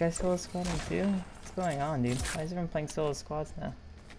guy solo squatting too? What's going on, dude? Why is everyone playing solo squads now?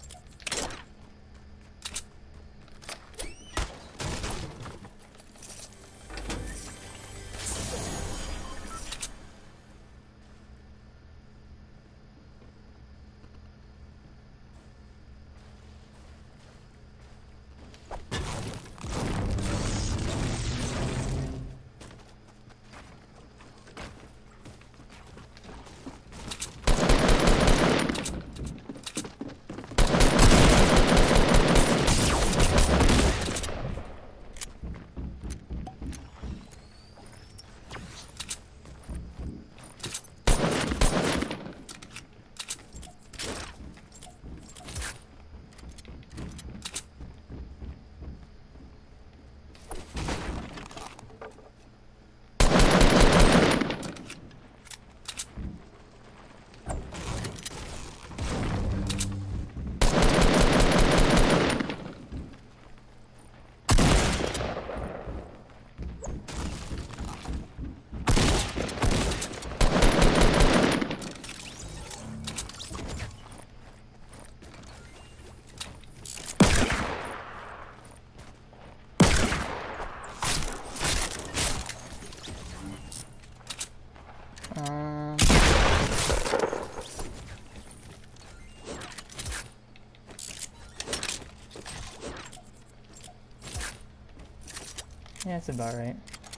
Yeah, that's about right.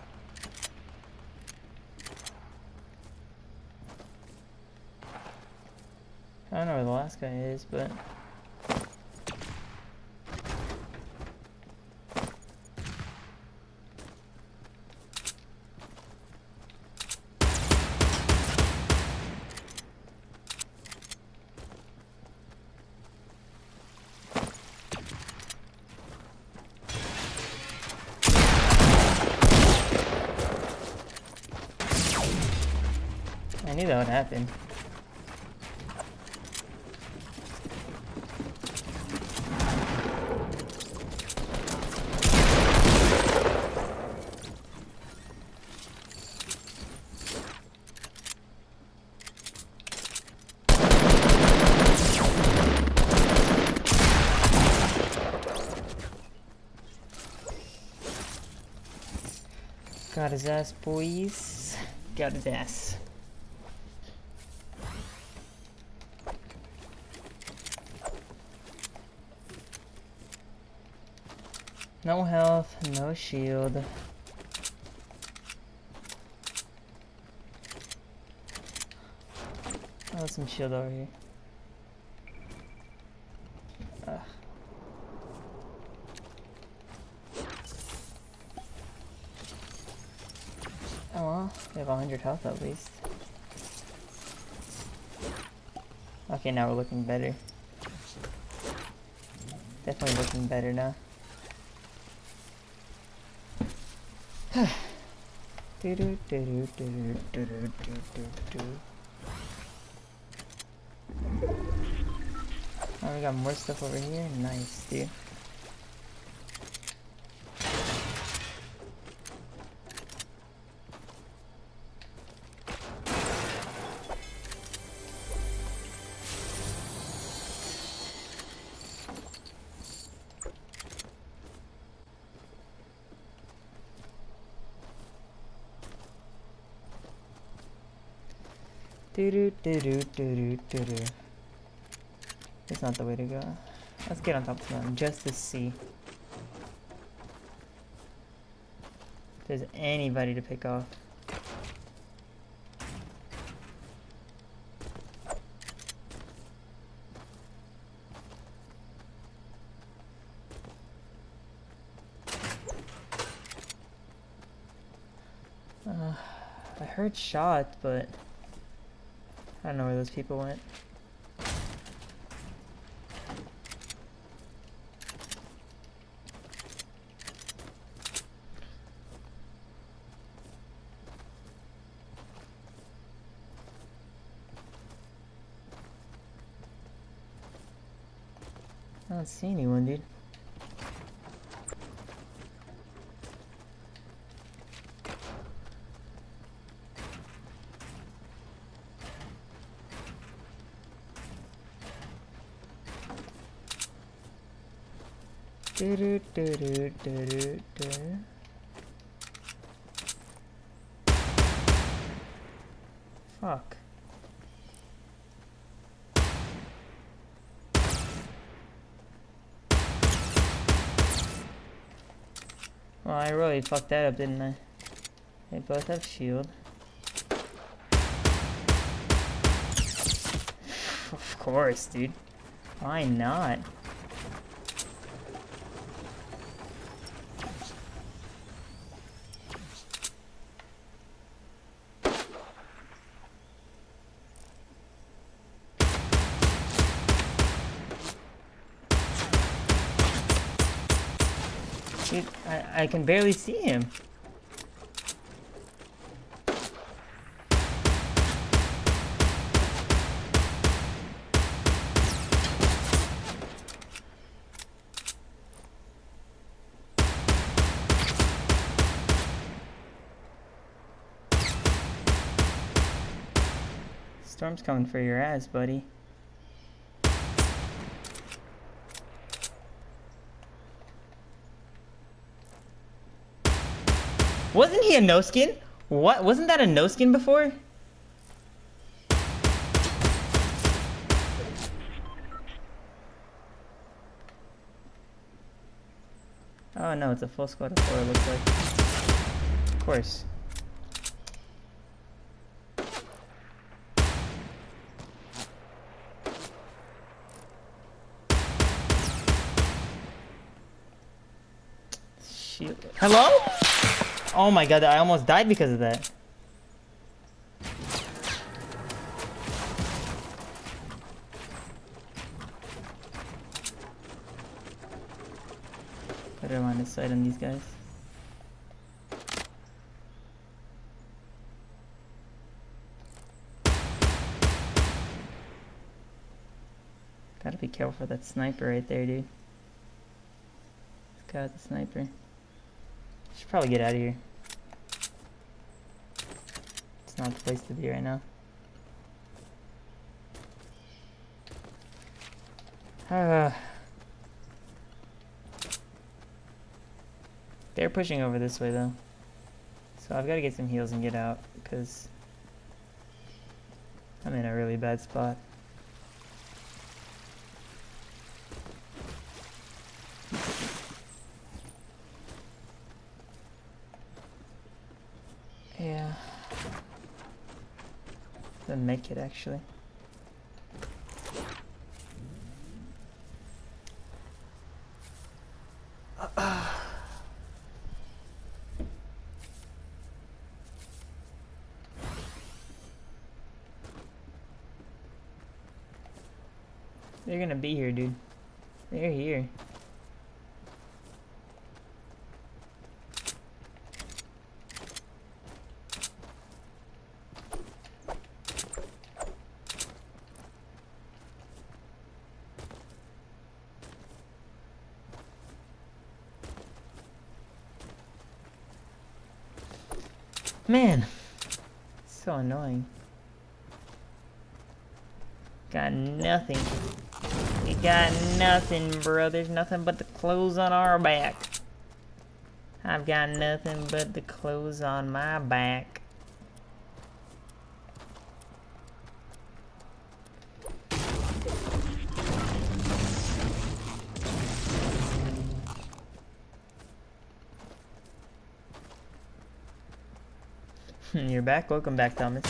I don't know where the last guy is, but... I knew that would happen. Got his ass, boys. Got his ass. No health, no shield. Oh, some shield over here. Ugh. Oh well, we have 100 health at least. Okay, now we're looking better. Definitely looking better now. Oh, we got more stuff over here. Nice, dude. That's not the way to go. Let's get on top of them just to see if there's anybody to pick off. I heard shots, but I don't know where those people went. I don't see anyone, dude. Do do do do do do. Fuck. Well, I really fucked that up, didn't I? They both have shield. Of course, dude. Why not? Dude, I can barely see him. Storm's coming for your ass, buddy. Wasn't he a no-skin? What? Wasn't that a no-skin before? Oh no, it's a full squad of 4, it looks like. Of course. Shield. Hello? Oh my god, I almost died because of that. Better line of sight on these guys. Gotta be careful for that sniper right there, dude. This guy with the sniper. Should probably get out of here. It's not the place to be right now. They're pushing over this way though. So I've got to get some heals and get out because I'm in a really bad spot. Yeah. The medkit actually. They're gonna be here, dude. They're here. Man, so annoying. Got nothing. We got nothing, bro. There's nothing but the clothes on our back. I've got nothing but the clothes on my back. You're back? Welcome back, Thomas.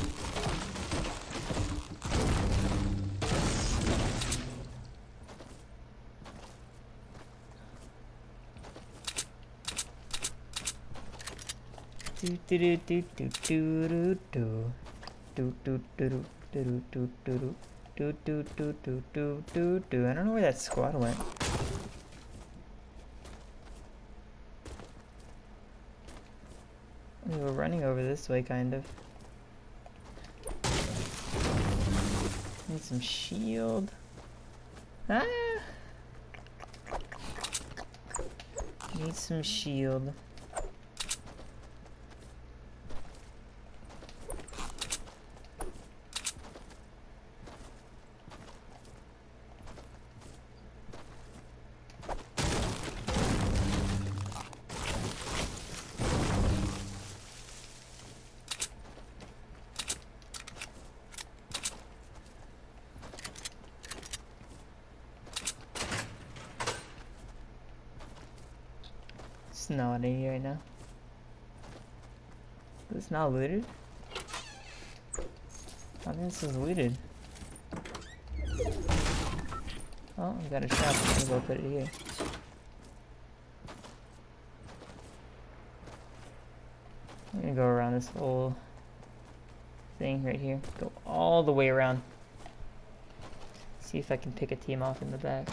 Do do do do do do do do do do do do do do do do do do do do. I don't know where that squad went. We were running over this way, kind of. Need some shield. Ah! Need some shield. snotty right now. Is this not looted? I think this is looted. Oh, I got a shop. I'm gonna go put it here. I'm gonna go around this whole thing right here. Go all the way around. See if I can pick a team off in the back.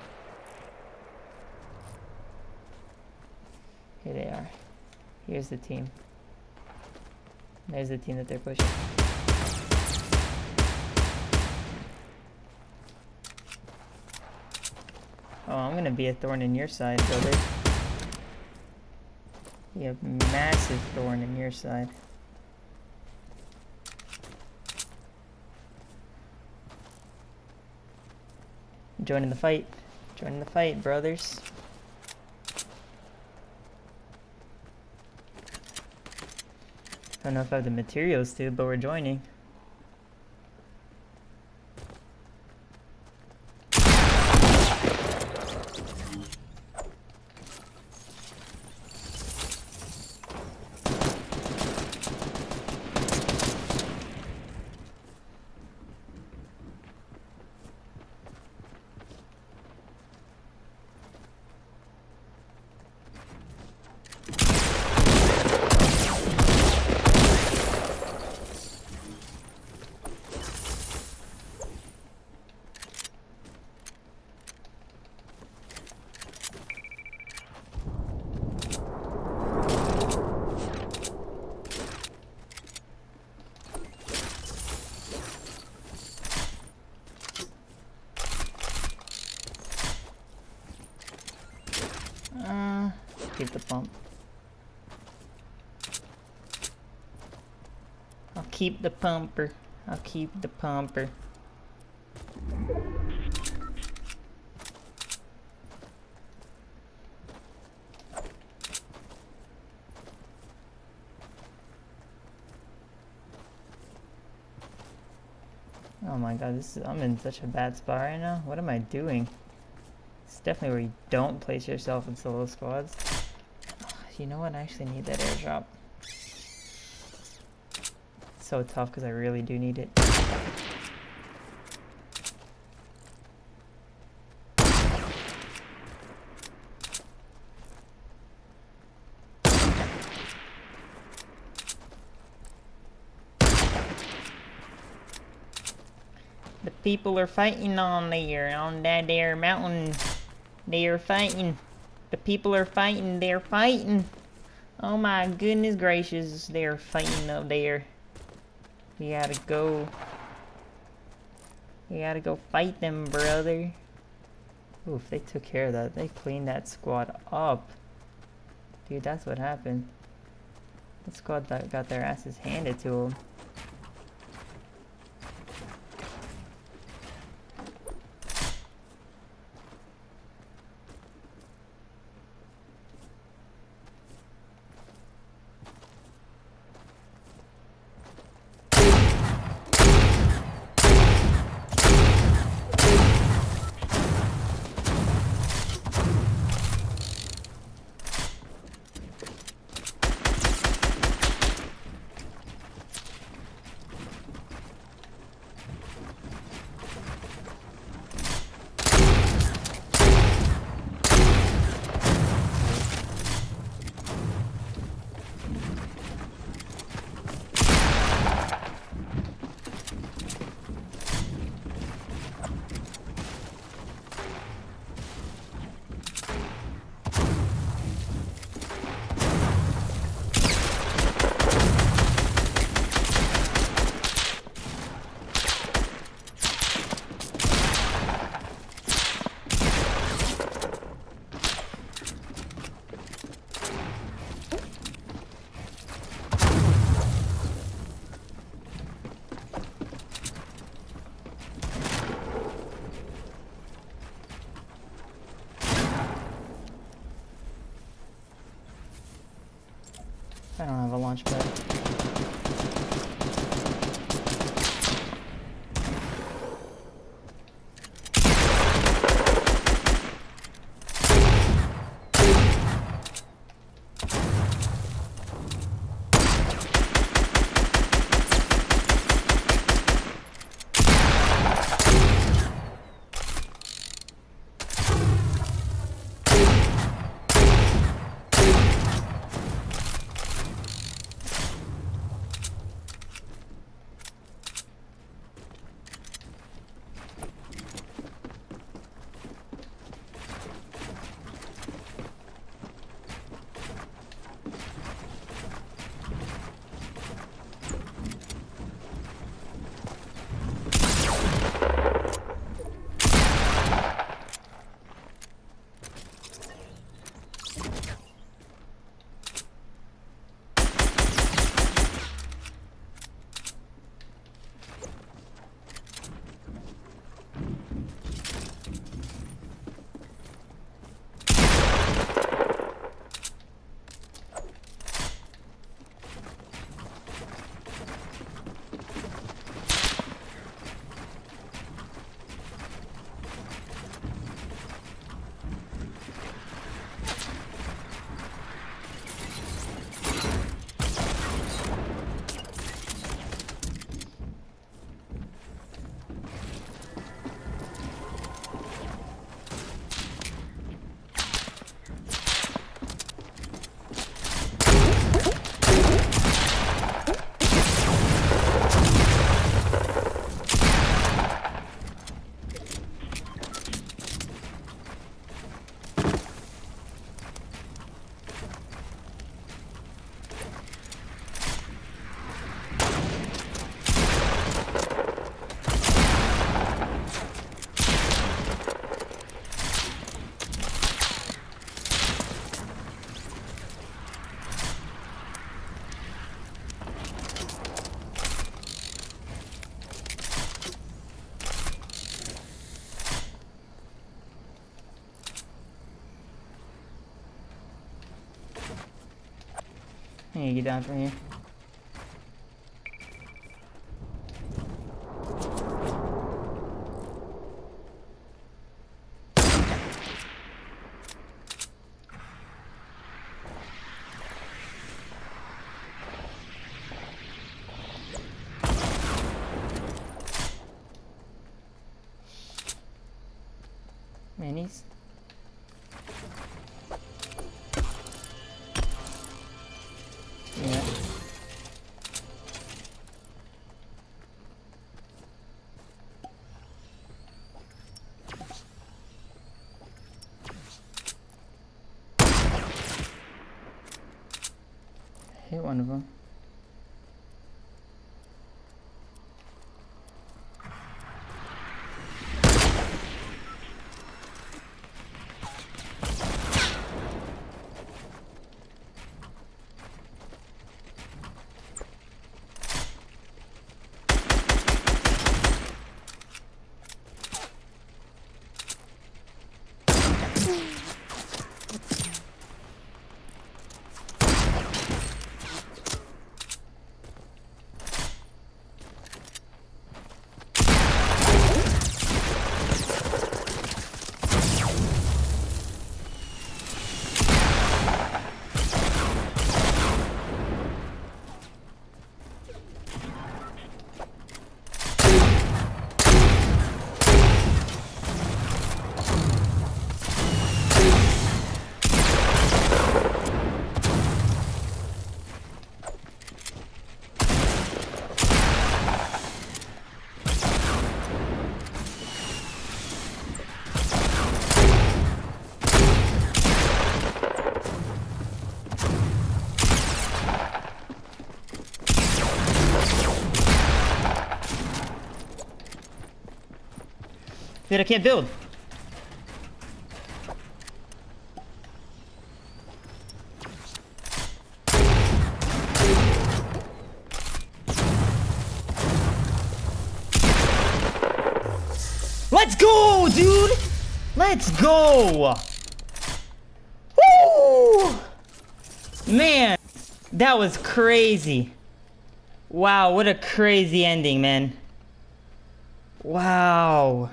Here they are. Here's the team. There's the team that they're pushing. Oh, I'm gonna be a thorn in your side, brother. You have massive thorn in your side. Joining the fight. Joining the fight, brothers. I don't know if I have the materials to, but we're joining. Keep the pump. I'll keep the pumper. I'll keep the pumper. Oh my god, I'm in such a bad spot right now. What am I doing? It's definitely where you don't place yourself in solo squads. You know what? I actually need that airdrop. It's so tough because I really do need it. The people are fighting on there, on that there mountain. They are fighting. The people are fighting. They're fighting. Oh my goodness gracious. They're fighting up there. You gotta go. You gotta go fight them, brother. Oof, they took care of that. They cleaned that squad up. Dude, that's what happened. The squad that got their asses handed to them. I don't have a launch pad. need to get down from here. Minis. Yeah. Hit one of them. Dude, I can't build. Let's go, dude! Let's go! Woo! Man, that was crazy. Wow, what a crazy ending, man. Wow.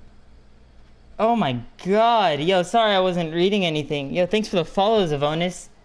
Oh my god. Yo, sorry I wasn't reading anything. Yo, thanks for the follow, Zavonis.